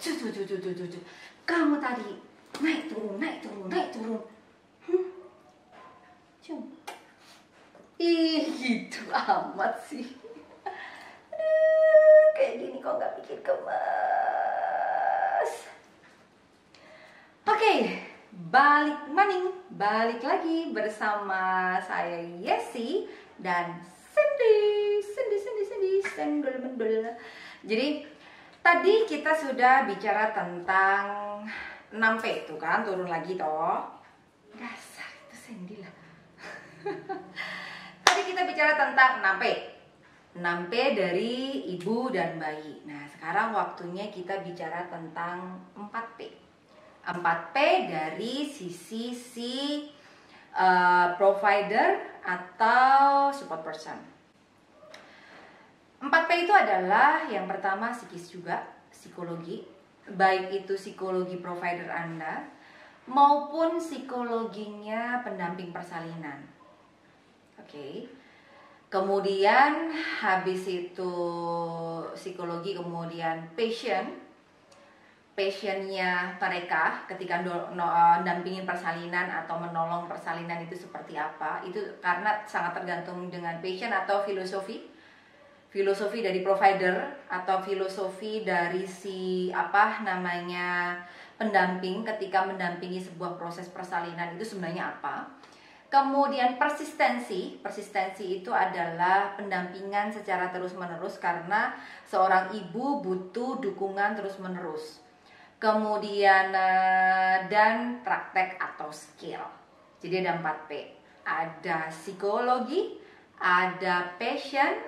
Cucu. Kamu tadi naik turun. Cum. Ih, gitu amat sih. Kayak gini kok nggak bikin gemes. Oke, balik lagi bersama saya Yesi dan Cindy, Sendul Mendul. Jadi tadi kita sudah bicara tentang 6P tuh kan, turun lagi toh. Dasar itu Cindy lah. Tadi kita bicara tentang 6P. 6P dari ibu dan bayi. Nah, sekarang waktunya kita bicara tentang 4P. 4P dari sisi si provider atau support person. 4P itu adalah yang pertama psikis juga, psikologi. Baik itu psikologi provider Anda maupun psikologinya pendamping persalinan. Oke. Kemudian habis itu psikologi, kemudian passionnya mereka ketika dampingin persalinan atau menolong persalinan itu seperti apa. Itu karena sangat tergantung dengan passion atau filosofi dari provider atau filosofi dari si pendamping ketika mendampingi sebuah proses persalinan itu sebenarnya apa. Kemudian persistensi itu adalah pendampingan secara terus-menerus karena seorang ibu butuh dukungan terus-menerus. Kemudian dan praktek atau skill. Jadi ada 4P. Ada psikologi, ada passion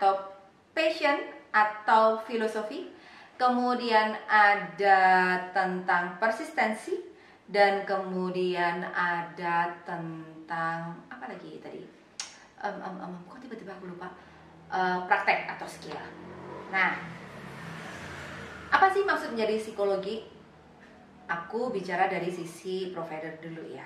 atau filosofi. Kemudian ada tentang persistensi dan kemudian ada tentang apa lagi tadi? Kok tiba-tiba aku lupa. Praktek atau skill. Nah, apa sih maksud menjadi psikologi? Aku bicara dari sisi provider dulu ya.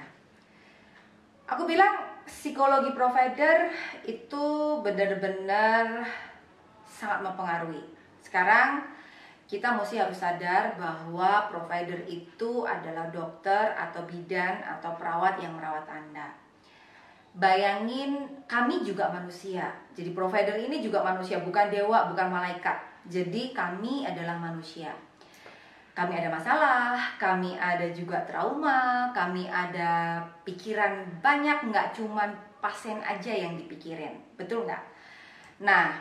Aku bilang psikologi provider itu benar-benar sangat mempengaruhi. Sekarang kita mesti harus sadar bahwa provider itu adalah dokter atau bidan atau perawat yang merawat Anda. Bayangin, kami juga manusia. Jadi provider ini juga manusia, bukan dewa, bukan malaikat. Jadi kami adalah manusia. Kami ada masalah, kami ada juga trauma, kami ada pikiran banyak, nggak cuma pasien aja yang dipikirin. Betul nggak? Nah,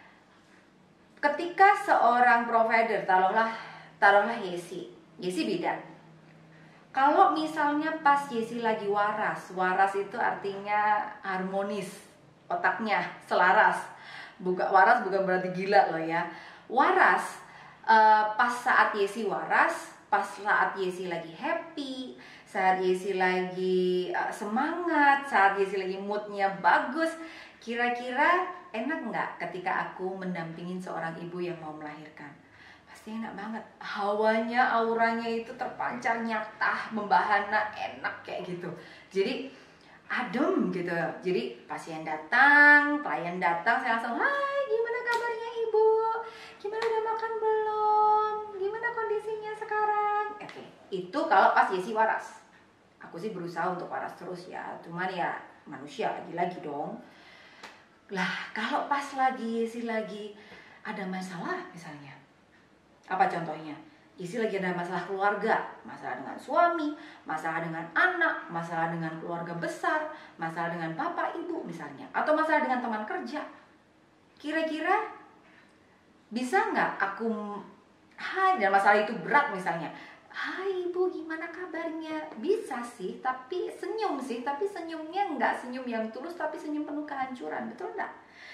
ketika seorang provider, taruhlah Yesi bidan. Kalau misalnya pas Yesi lagi waras itu artinya harmonis, otaknya selaras. Waras bukan berarti gila loh ya. Waras, pas saat Yesi waras, pas saat Yesi lagi happy, saat Yesi lagi semangat, saat Yesi lagi moodnya bagus, kira-kira enak nggak ketika aku mendampingin seorang ibu yang mau melahirkan? Pasti enak banget. Hawanya, auranya itu terpancar nyata, membahana, enak kayak gitu. Jadi adem gitu. Jadi klien datang, saya langsung, "Hai, gimana kabarnya ibu? Gimana, udah makan belum? Gimana kondisinya sekarang?" Oke, itu kalau pas Yesi waras. Aku sih berusaha untuk waras terus ya, cuman ya manusia lagi-lagi dong. Lah, kalau pas Yesi lagi ada masalah misalnya. Apa contohnya? Yesi lagi ada masalah keluarga, masalah dengan suami, masalah dengan anak, masalah dengan keluarga besar, masalah dengan bapak ibu misalnya, atau masalah dengan teman kerja. Kira-kira bisa nggak aku, hai, dan masalah itu berat misalnya, "Hai ibu, gimana kabarnya?" Bisa sih, tapi senyumnya nggak senyum yang tulus, tapi senyum penuh kehancuran, betul nggak?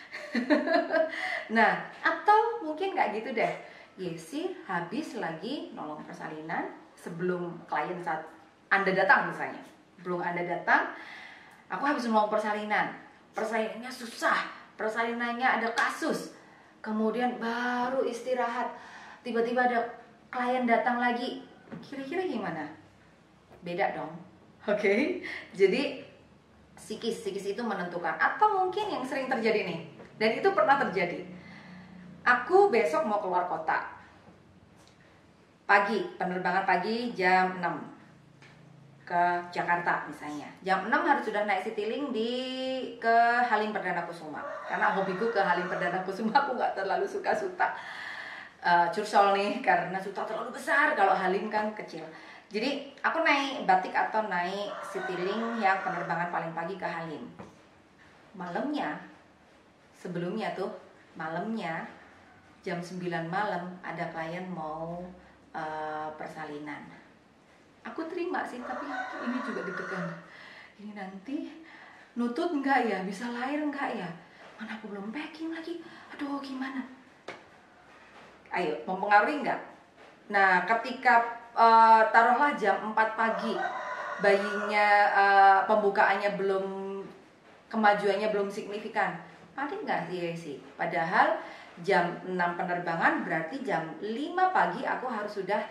Nah, atau mungkin nggak gitu deh. Yesi habis lagi nolong persalinan sebelum klien saat Anda datang misalnya. Belum Anda datang, aku habis nolong persalinan. Persalinannya susah, persalinannya ada kasus. Kemudian baru istirahat, tiba-tiba ada klien datang lagi. Kira-kira gimana? Beda dong. Oke. Jadi psikis itu menentukan. Atau mungkin yang sering terjadi nih, dan itu pernah terjadi. Aku besok mau keluar kota. pagi, penerbangan pagi jam 6 ke Jakarta misalnya. Jam 6 harus sudah naik Citylink ke Halim Perdana Kusuma. Karena hobiku ke Halim Perdana Kusuma, aku nggak terlalu suka Suta Cursol nih, karena Suta terlalu besar, kalau Halim kan kecil. Jadi aku naik batik atau naik Citylink yang penerbangan paling pagi ke Halim. Malamnya, sebelumnya tuh, malamnya jam 9 malam ada klien mau persalinan. Aku terima sih, tapi ini juga deg-degan. Ini nanti nutut enggak ya? Bisa lahir enggak ya? Mana aku belum packing lagi. Aduh, gimana? Ayo, mempengaruhi enggak? Nah, ketika taruhlah jam 4 pagi, bayinya pembukaannya belum, kemajuannya belum signifikan, panik nggak sih? Padahal jam 6 penerbangan berarti jam 5 pagi aku harus sudah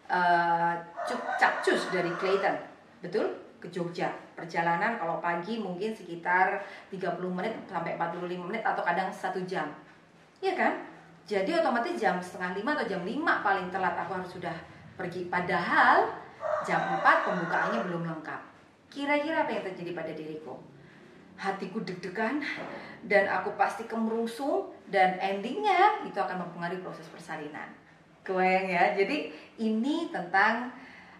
capcus dari Clayton, betul? Ke Jogja. Perjalanan kalau pagi mungkin sekitar 30 menit sampai 45 menit atau kadang 1 jam. Iya kan? Jadi otomatis jam setengah 5 atau jam 5 paling telat aku harus sudah pergi. Padahal jam 4 pembukaannya belum lengkap. Kira-kira apa yang terjadi pada diriku? Hatiku deg-degan dan aku pasti kemerungsung, dan endingnya itu akan mempengaruhi proses persalinan. Kebayang ya? Jadi ini tentang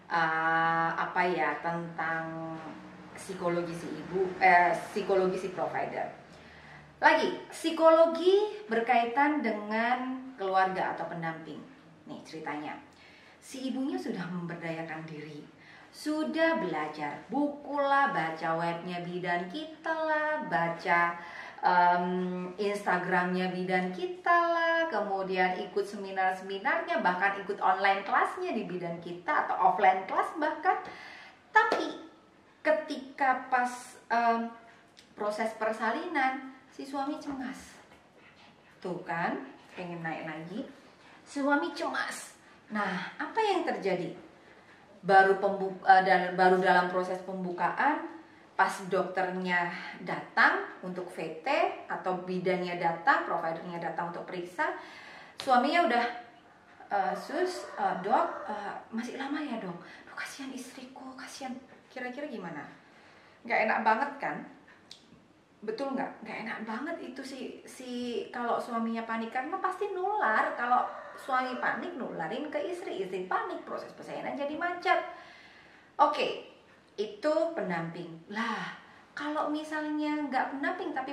tentang psikologi si ibu, psikologi si provider. Lagi, psikologi berkaitan dengan keluarga atau pendamping. Nih ceritanya, si ibunya sudah memberdayakan diri, sudah belajar buku lah, baca webnya bidan kita lah, baca Instagramnya bidan kita lah, kemudian ikut seminar-seminarnya, bahkan ikut online kelasnya di bidan kita atau offline kelas bahkan. Tapi ketika pas proses persalinan, si suami cemas. Tuh kan, pengen naik lagi, suami cemas. Nah, apa yang terjadi? Baru dalam proses pembukaan, pas dokternya datang untuk VT atau bidannya datang, providernya datang untuk periksa, suaminya udah dok, masih lama ya dok? Duh, kasihan istriku, kasihan. Kira-kira gimana? Nggak enak banget kan? Betul nggak? Nggak enak banget itu si kalau suaminya panik, karena pasti nular. Kalau suami panik nularin ke istri panik, proses persalinan jadi macet. Oke, itu pendamping. Lah, kalau misalnya nggak pendamping tapi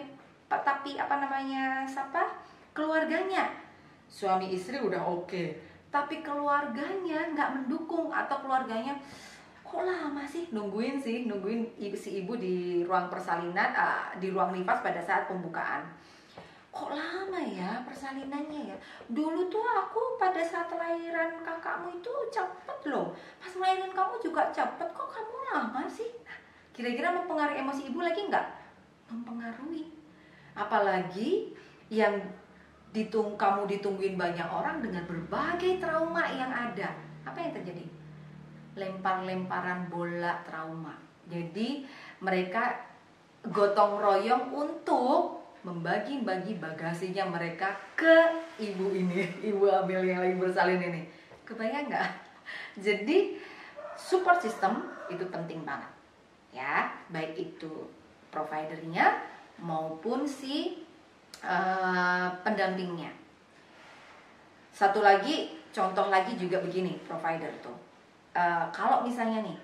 keluarganya, suami istri udah oke, tapi keluarganya nggak mendukung, atau keluarganya kok lama sih nungguin si ibu di ruang persalinan, di ruang nifas pada saat pembukaan. Kok lama ya persalinannya ya? Dulu tuh aku pada saat lahiran kakakmu itu cepet loh. Pas lahiran kamu juga cepet, kok kamu lama sih? Nah, kira-kira mempengaruhi emosi ibu lagi nggak? Mempengaruhi. Apalagi yang kamu ditungguin banyak orang dengan berbagai trauma yang ada. Apa yang terjadi? Lempar-lemparan bola trauma. Jadi mereka gotong royong untuk membagi-bagi bagasinya mereka ke ibu ini, ibu hamil yang lagi bersalin ini. Kebayang nggak? Jadi support system itu penting banget, ya, baik itu providernya maupun si pendampingnya. Satu lagi, contoh lagi juga begini, provider tuh, kalau misalnya nih,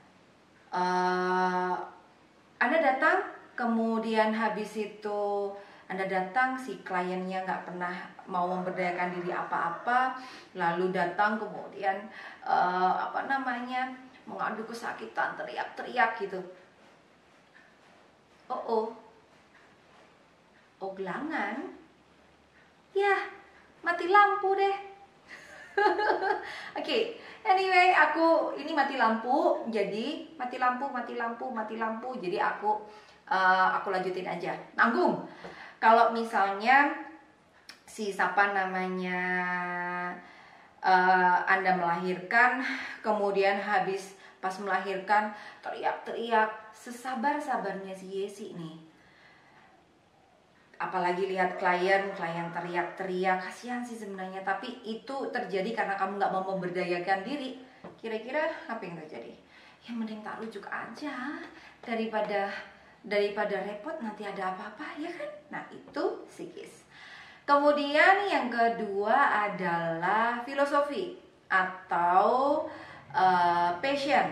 Anda datang, kemudian habis itu Anda datang, si kliennya nggak pernah mau memberdayakan diri apa-apa, lalu datang kemudian mengadu kesakitan, teriak-teriak gitu. Gelangan, ya mati lampu deh. Oke, anyway, aku ini mati lampu, jadi mati lampu. Jadi aku lanjutin aja, nanggung. Kalau misalnya Anda melahirkan, kemudian habis pas melahirkan teriak-teriak, sesabar-sabarnya si Yesi nih. apalagi lihat klien teriak-teriak, kasihan sih sebenarnya, tapi itu terjadi karena kamu nggak mau memberdayakan diri. Kira-kira apa yang terjadi? Ya mending tak rujuk aja daripada repot nanti ada apa-apa, ya kan? Nah itu psikis. Kemudian yang kedua adalah filosofi atau passion.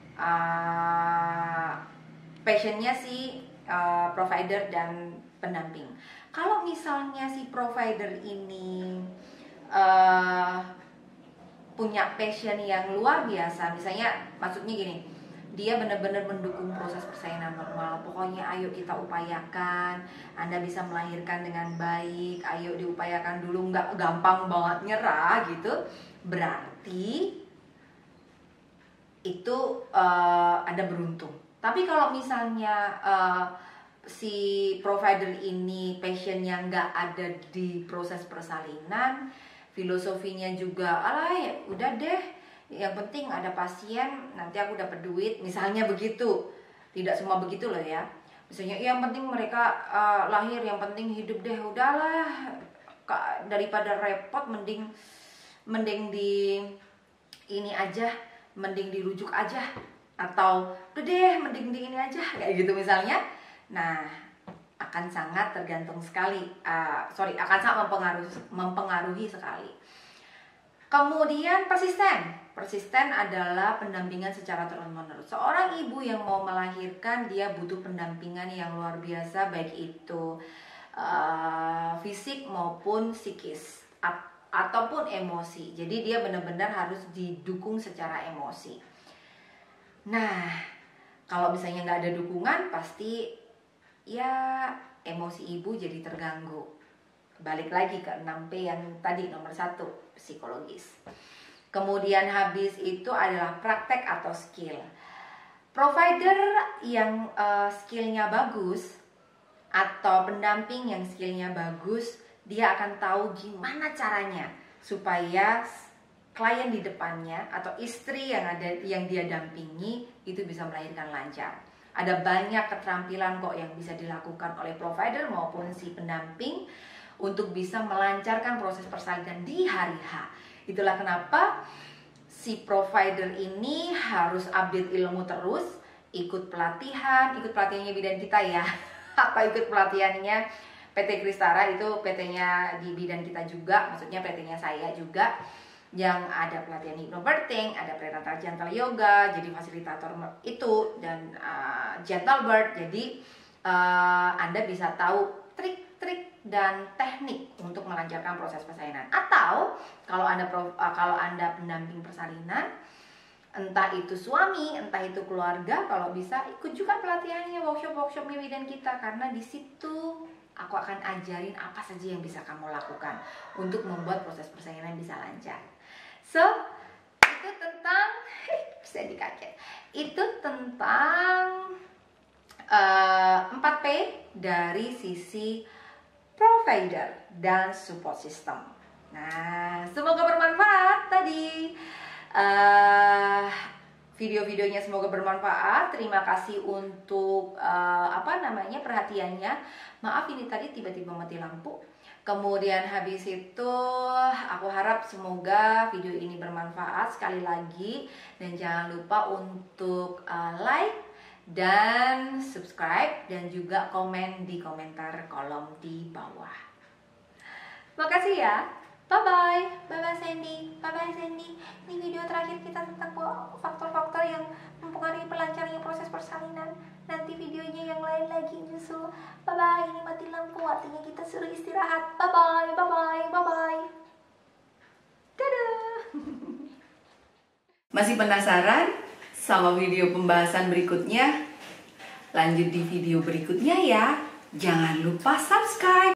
Passionnya si provider dan pendamping. Kalau misalnya si provider ini punya passion yang luar biasa, misalnya maksudnya gini, dia benar-benar mendukung proses persalinan normal. Pokoknya ayo kita upayakan, Anda bisa melahirkan dengan baik, ayo diupayakan dulu, nggak gampang banget nyerah gitu. Berarti itu Anda beruntung. Tapi kalau misalnya si provider ini passionnya nggak ada di proses persalinan, filosofinya juga, ya udah deh, yang penting ada pasien, nanti aku dapat duit, misalnya begitu. Tidak semua begitu loh ya. Misalnya yang penting mereka lahir, yang penting hidup deh, udahlah, daripada repot mending di ini aja, mending dirujuk aja, atau udah deh mending di ini aja, kayak gitu misalnya. Nah, akan sangat tergantung sekali, akan sangat mempengaruhi sekali. Kemudian persisten adalah pendampingan secara terus-menerus. Seorang ibu yang mau melahirkan, dia butuh pendampingan yang luar biasa, baik itu fisik maupun psikis ataupun emosi. Jadi dia benar-benar harus didukung secara emosi. Nah, kalau misalnya nggak ada dukungan, pasti ya emosi ibu jadi terganggu. Balik lagi ke 6P yang tadi, nomor 1, psikologis. Kemudian habis itu adalah praktek atau skill. Provider yang skillnya bagus atau pendamping yang skillnya bagus, dia akan tahu gimana caranya supaya klien di depannya atau istri yang dia dampingi itu bisa melahirkan lancar. Ada banyak keterampilan kok yang bisa dilakukan oleh provider maupun si pendamping untuk bisa melancarkan proses persalinan di hari H. Itulah kenapa si provider ini harus update ilmu terus, ikut pelatihannya bidan kita ya, atau ikut pelatihannya PT Kristara, itu PT-nya di bidan kita juga, maksudnya PT-nya saya juga, yang ada pelatihan hypnobirthing, ada prenatal gentle yoga, jadi fasilitator itu, dan gentle birth. Jadi Anda bisa tahu trik-trik dan teknik untuk melancarkan proses persalinan. Atau kalau Anda pendamping persalinan, entah itu suami, entah itu keluarga, kalau bisa ikut juga pelatihannya, workshop-workshopnya bidan kita, karena di situ aku akan ajarin apa saja yang bisa kamu lakukan untuk membuat proses persalinan bisa lancar. So, itu tentang bisa dikaget. Itu tentang 4P dari sisi provider dan support system. Nah, semoga bermanfaat tadi. Video-videonya semoga bermanfaat. Terima kasih untuk perhatiannya. Maaf ini tadi tiba-tiba mati lampu. Kemudian habis itu aku harap semoga video ini bermanfaat sekali lagi, dan jangan lupa untuk like dan subscribe dan juga komen di komentar kolom di bawah. Makasih ya. Bye bye. Bye bye Sandy. Bye bye Sandy. Ini video terakhir kita tentang faktor-faktor yang mempengaruhi pelancarannya proses persalinan. Nanti videonya yang lain lagi nyusul. Bye bye. Ini mati lampu, artinya kita suruh istirahat. Bye bye. Bye bye. Bye bye. Dadah. Masih penasaran sama video pembahasan berikutnya? Lanjut di video berikutnya ya. Jangan lupa subscribe.